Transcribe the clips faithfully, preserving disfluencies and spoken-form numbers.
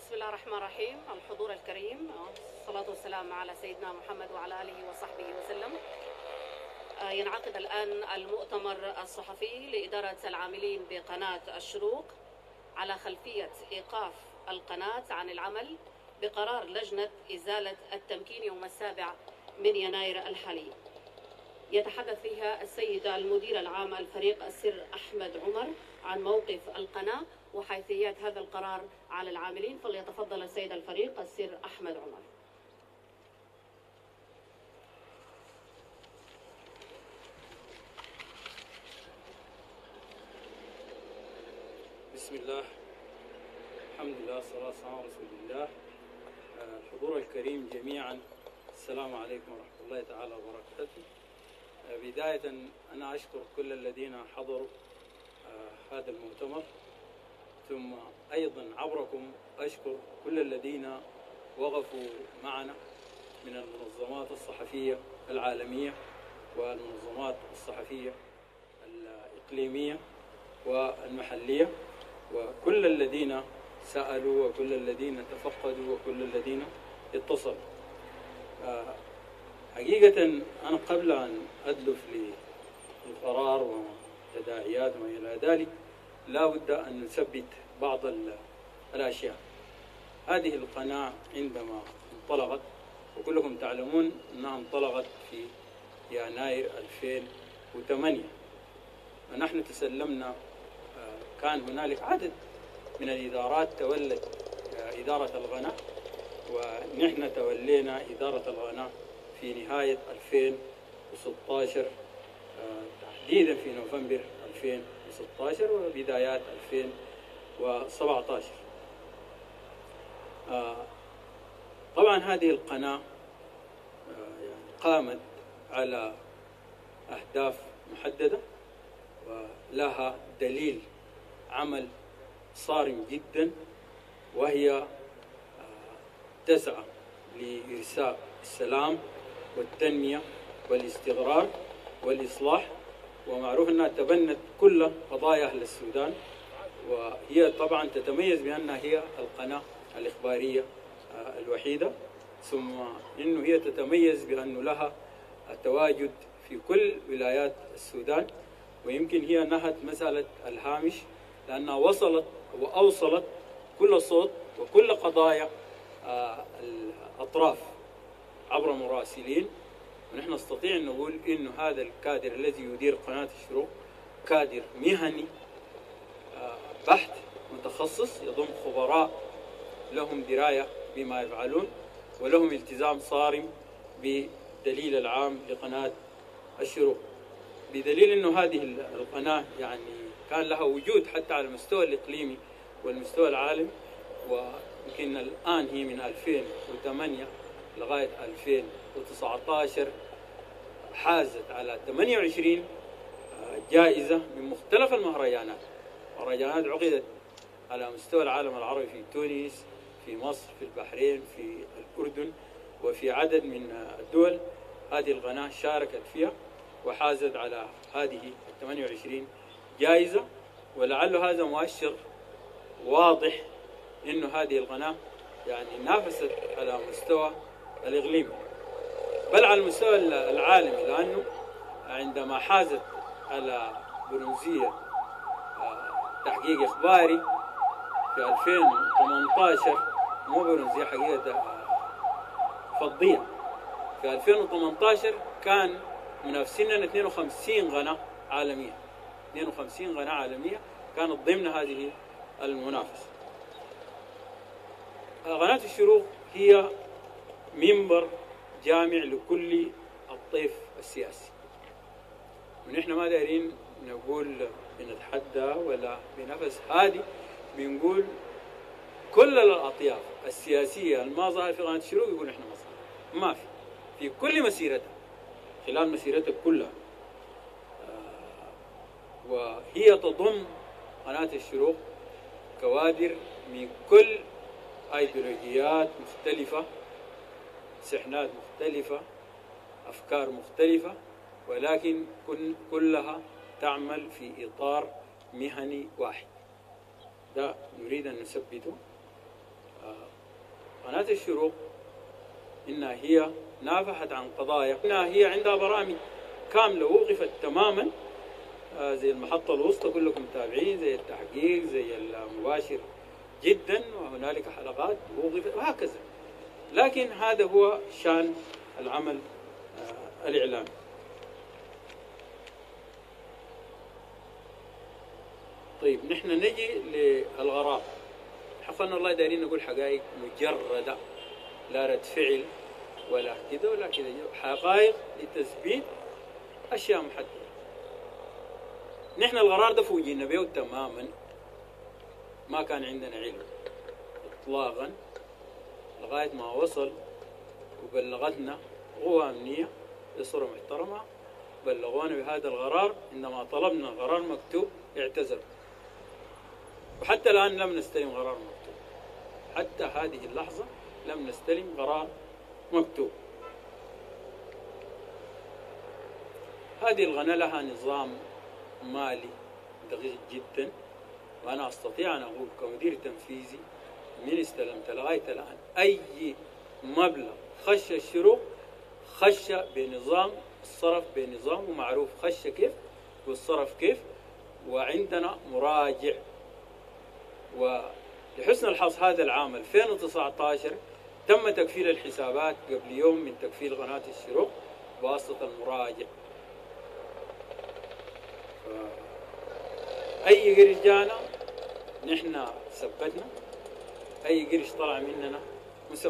بسم الله الرحمن الرحيم. الحضور الكريم، الصلاة والسلام على سيدنا محمد وعلى آله وصحبه وسلم. ينعقد الآن المؤتمر الصحفي لإدارة العاملين بقناة الشروق على خلفية إيقاف القناة عن العمل بقرار لجنة إزالة التمكين يوم السابع من يناير الحالي. يتحدث فيها السيد المدير العام الفريق السر أحمد عمر عن موقف القناة وحيثيات هذا القرار على العاملين، فليتفضل السيد الفريق السر أحمد عمر. بسم الله، الحمد لله، والصلاة والسلام على رسول الله. الحضور الكريم جميعا، السلام عليكم ورحمة الله تعالى وبركاته. بداية أنا أشكر كل الذين حضروا هذا المؤتمر، ثم أيضا عبركم أشكر كل الذين وقفوا معنا من المنظمات الصحفية العالمية والمنظمات الصحفية الإقليمية والمحلية، وكل الذين سألوا وكل الذين تفقدوا وكل الذين اتصلوا. حقيقة أنا قبل أن أدلف للقرار وتداعيات وما إلى ذلك لا بد أن نثبت بعض الأشياء. هذه القناة عندما انطلقت، وكلكم تعلمون أنها انطلقت في يناير ألفين وثمانية، ونحن تسلمنا، كان هنالك عدد من الإدارات تولت إدارة القناة، ونحن تولينا إدارة القناة في نهاية ألفين وستة عشر، تحديدا في نوفمبر ألفين وستة عشر وبدايات ألفين وسبعة عشر. طبعا هذه القناة قامت على أهداف محددة ولها دليل عمل صارم جدا، وهي تسعى لإرساء السلام والتنمية والاستقرار والإصلاح، ومعروف أنها تبنت كل قضايا أهل السودان، وهي طبعا تتميز بأنها هي القناة الإخبارية الوحيدة، ثم أنه هي تتميز بأنه لها تواجد في كل ولايات السودان، ويمكن هي نهت مسألة الهامش لأنها وصلت وأوصلت كل صوت وكل قضايا الأطراف عبر مراسلين. ونحن نستطيع أن نقول إنه هذا الكادر الذي يدير قناة الشروق كادر مهني بحت متخصص، يضم خبراء لهم دراية بما يفعلون ولهم التزام صارم بدليل العام لقناة الشروق، بدليل أنه هذه القناة يعني كان لها وجود حتى على المستوى الإقليمي والمستوى العالمي، ويمكن الآن هي من ألفين وثمانية لغاية ألفين وتسعة عشر حازت على ثمانية وعشرين جائزة من مختلف المهرجانات، مهرجانات عقدت على مستوى العالم العربي في تونس، في مصر، في البحرين، في الأردن، وفي عدد من الدول. هذه القناة شاركت فيها وحازت على هذه ثمانية وعشرين جائزة، ولعل هذا مؤشر واضح إنه هذه القناة يعني نافست على مستوى الإقليمي بل على المستوى العالمي، لأنه عندما حازت على برونزية تحقيق إخباري في ألفين وثمانية عشر، مو برونزية حقيقة، فضية، في ألفين وثمانية عشر كان منافسينا اثنين وخمسين قناة عالمية، اثنين وخمسين قناة عالمية كانت ضمن هذه المنافسة. قناة الشروق هي منبر جامع لكل الطيف السياسي، ونحن ما دايرين نقول بنتحدى ولا بنفس هادي، بنقول كل الأطياف السياسية الما ظهر في قناة الشروق يقول احنا ما ظهر، ما في في كل مسيرتها، خلال مسيرتها كلها. آه وهي تضم قناة الشروق كوادر من كل ايديولوجيات مختلفة، سحنات مختلفة، أفكار مختلفة، ولكن كلها تعمل في إطار مهني واحد. ده نريد أن نثبته. قناة الشروق إنها هي نافحت عن قضايا، إنها هي عندها برامج كاملة وقفت تماما، زي المحطة الوسطى كلكم متابعين، زي التحقيق، زي المباشر جدا، وهنالك حلقات وقفت وهكذا. لكن هذا هو شان العمل الإعلامي. طيب نحن نجي للغرام. حقنا والله دايرين نقول حقائق مجردة، لا رد فعل ولا كده ولا كده، حقائق لتثبيت أشياء محددة. نحن القرار ده فوجئنا به تماما، ما كان عندنا علم إطلاقا لغاية ما وصل وبلغتنا قوى أمنية بصورة محترمة، بلغونا بهذا القرار. عندما طلبنا قرار مكتوب اعتذروا، وحتى الآن لم نستلم قرار مكتوب، حتى هذه اللحظة لم نستلم قرار مكتوب. هذه القناة لها نظام مالي دقيق جدا، وأنا أستطيع أن أقول كمدير تنفيذي من استلمت لغاية الآن أي مبلغ خش الشروق خش بنظام، الصرف بنظام ومعروف خش كيف والصرف كيف، وعندنا مراجع. ولحسن الحظ هذا العام ألفين وتسعة عشر تم تكفيل الحسابات قبل يوم من تكفيل قناة الشروق بواسطة المراجع. أي قرش جانا نحن ثبتنا، أي قرش طلع مننا مثبت.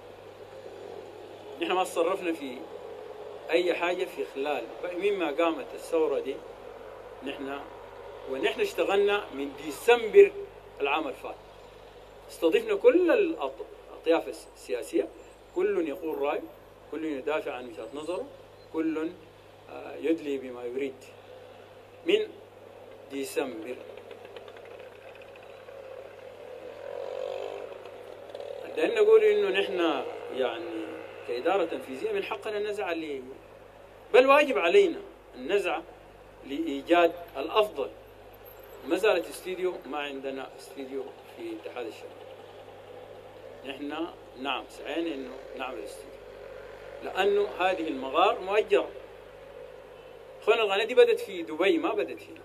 نحن ما تصرفنا في أي حاجة في خلال مما قامت الثورة دي. نحن ونحن اشتغلنا من ديسمبر العام الفات، استضفنا كل الأطياف السياسية، كل يقول رأيه، كل يدافع عن وجهة نظره، كل يدلي بما يريد. من ديسمبر لأن نقول إنه نحن يعني كإدارة تنفيذية من حقنا النزعة ل... بل واجب علينا النزعة لإيجاد الأفضل. مسألة استديو، ما عندنا استديو في اتحاد الشباب. نحن نعم سعينا إنه نعمل استديو، لأنه هذه المغار مؤجرة. أخوانا القناة دي بدت في دبي، ما بدت هنا.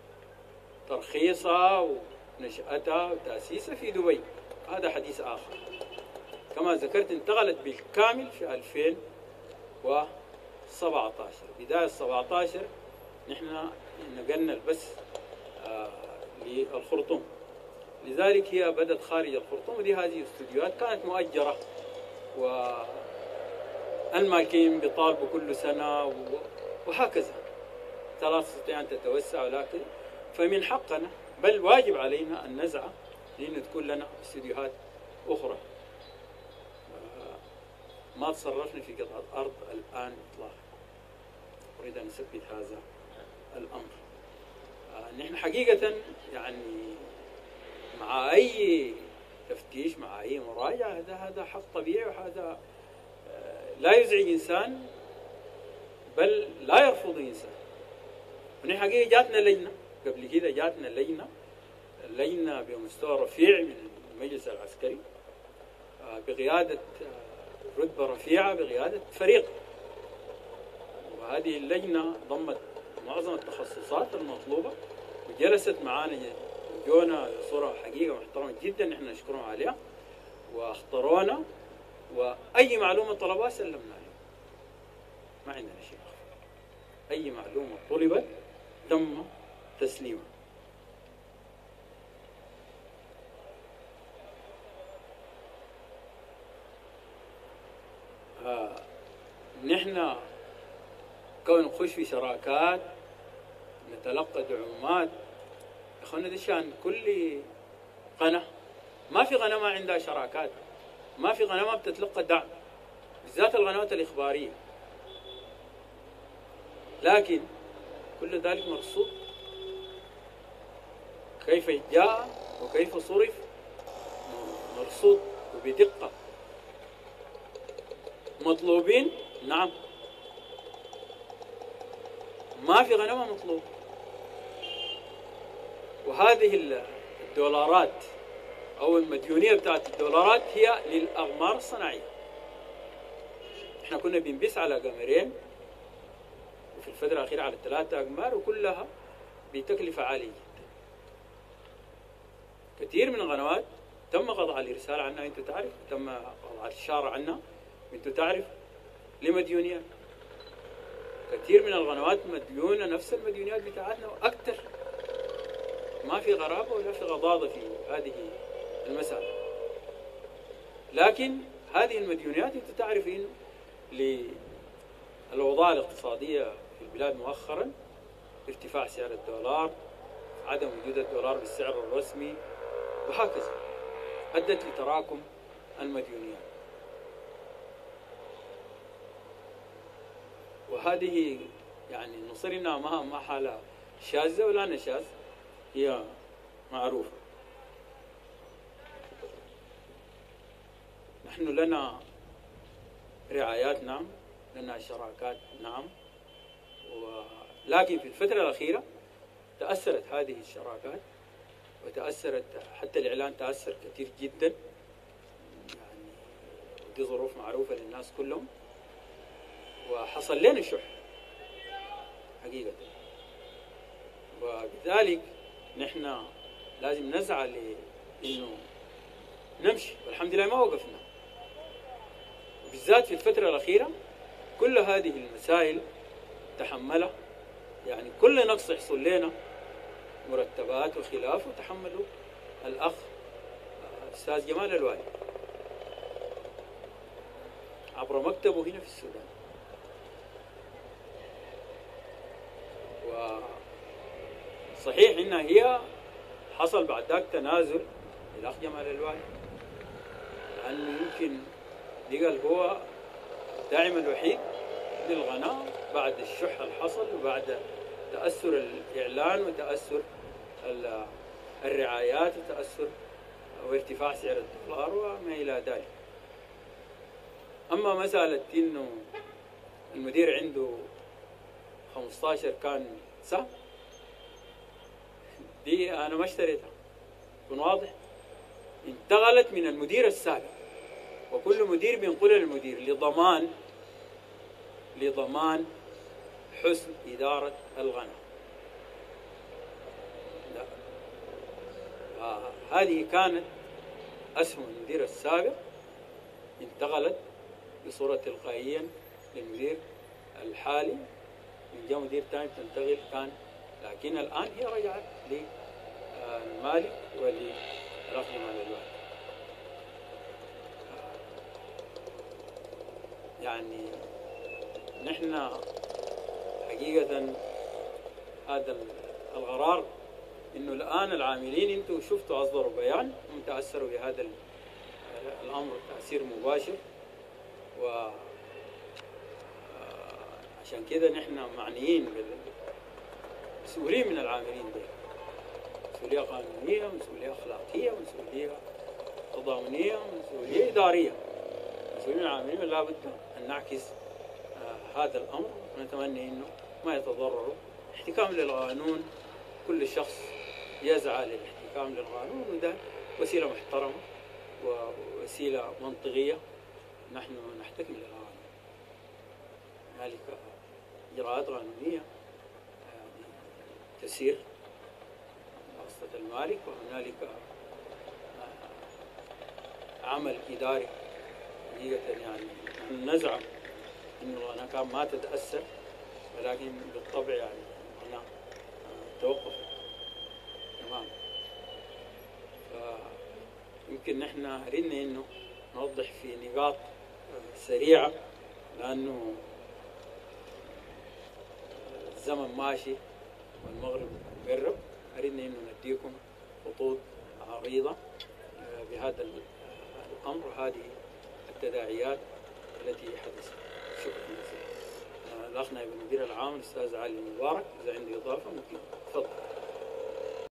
ترخيصها ونشأتها وتأسيسها في دبي، هذا حديث آخر. كما ذكرت انتقلت بالكامل في ألفين وسبعة عشر، بداية سبعة عشر نحن نقلنا البث آه للخرطوم، لذلك هي بدت خارج الخرطوم. ودي هذه الاستوديوهات كانت مؤجرة، والمالكين بيطالبوا كل سنة وهكذا، لا تستطيع أن تتوسع. ولكن فمن حقنا بل واجب علينا أن نسعى لأن تكون لنا استديوهات أخرى. ما تصرفنا في قطعة أرض الآن إطلاقا، أريد أن أثبت هذا الأمر. نحن حقيقة يعني مع أي تفتيش، مع أي مراجعة، هذا هذا حق طبيعي، وهذا لا يزعج إنسان بل لا يرفض إنسان. ونحن حقيقة جاتنا لجنة قبل كده، جاتنا لجنة لجنة بمستوى رفيع من المجلس العسكري بقيادة رتبة رفيعة، بقيادة فريق، وهذه اللجنة ضمت معظم التخصصات المطلوبة وجلست معانا، جونا بصورة حقيقة محترمة جدا نحن نشكرهم عليها، واختارونا، وأي معلومة طلبها سلمنا لهم، ما عندنا شيء. أي معلومة طلبت تم تسليمها. آه نحن كون نخش في شراكات، نتلقى دعومات. اخوانا ده شان كل قناة، ما في قناة ما عندها شراكات، ما في قناة ما بتتلقى دعم، بالذات القنوات الإخبارية. لكن كل ذلك مرصود، كيف جاء وكيف صرف مرصود وبدقة. مطلوبين نعم، ما في غنمة مطلوب. وهذه الدولارات أو المديونية بتاعت الدولارات هي للأقمار الصناعية. احنا كنا بنبث على قمرين وفي الفترة الأخيرة على ثلاثة أقمار وكلها بتكلفة عالية جدا. كثير من القنوات تم قطع الإرسال عنها، أنت تعرف، تم قطع الإشارة عنها، أنت تعرف، لمديونيات. كثير من القنوات مديونة نفس المديونيات بتاعتنا وأكثر. ما في غرابة ولا في غضاضة في هذه المسألة. لكن هذه المديونيات أنت تعرف إنه للأوضاع الاقتصادية في البلاد مؤخرا، ارتفاع سعر الدولار، عدم وجود الدولار بالسعر الرسمي وهكذا، أدت لتراكم المديونيات. وهذه يعني نصر إنها ما ما حالة شاذة ولا نشاذ، هي معروفة. نحن لنا رعايات، نعم، لنا شراكات، نعم، ولكن في الفترة الأخيرة تأثرت هذه الشراكات وتأثرت، حتى الإعلان تأثر كثير جدا، يعني دي ظروف معروفة للناس كلهم، وحصل لنا شح حقيقة. وبذلك نحن لازم نسعى لإنه نمشي، والحمد لله ما وقفنا. وبالذات في الفترة الأخيرة كل هذه المسائل تحملها، يعني كل نقص يحصل لنا مرتبات وخلافه تحمله الأخ أستاذ جمال الوالي عبر مكتبه هنا في السودان. وصحيح إنها هي حصل بعد ذاك تنازل للأخ جمال الوالي، لأنه يمكن لقى هو الداعم الوحيد للقناة بعد الشح الحصل وبعد تأثر الإعلان وتأثر الرعايات وتأثر وارتفاع سعر الدولار وما إلى ذلك. أما مسألة إنه المدير عنده خمسة عشر كان سهم، دي أنا ما اشتريتها، يكون واضح، انتقلت من المدير السابق، وكل مدير بينقلها للمدير لضمان لضمان حسن إدارة القناة. آه هذه كانت أسهم المدير السابق، انتقلت بصورة تلقائيا للمدير الحالي، من جاء مدير ثاني تنتقل كان، لكن الآن هي رجعت للمالك وللأخ جمال الوالي. يعني نحن حقيقة هذا القرار إنه الآن العاملين، أنتم شفتوا أصدروا بيان، هم تأثروا بهذا الأمر تأثير مباشر، و عشان كده نحن معنيين مسؤولين من العاملين دي، مسؤولية قانونية، مسؤولية أخلاقية، مسؤولية تضامنية، مسؤولية إدارية. مسؤولين العاملين لا بد أن نعكس آه هذا الأمر، ونتمنى إنه ما يتضرروا. احتكام للقانون، كل شخص يسعى للاحتكام للقانون، وده وسيلة محترمة ووسيلة منطقية، نحن نحتكم للقانون. هنالك إجراءات قانونية يعني تسير واسطة المالك، وهنالك عمل إداري حقيقة. يعني نزعم إنه القناة كان ما تتأثر، ولكن بالطبع يعني القناة توقفت تمام. فيمكن نحن أردنا إنه نوضح في نقاط سريعة، لأنه الزمن ماشي والمغرب قرب. أردنا إنه نديكم خطوط عريضة بهذا الأمر، هذه التداعيات التي حدثت. شكرا جزيلا. الأخ نائب المدير العام الأستاذ علي مبارك، إذا عندي إضافة ممكن تفضل.